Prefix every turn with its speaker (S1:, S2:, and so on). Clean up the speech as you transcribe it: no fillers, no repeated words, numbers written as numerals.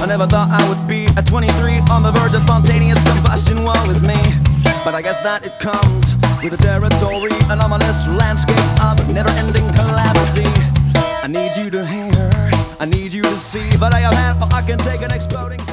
S1: never thought I would be at 23 on the verge of spontaneous combustion. Woe is me, but I guess that it comes with the territory, an ominous landscape of never-ending calamity. I need you to hear, I need you to see, but I have had, I can take an exploding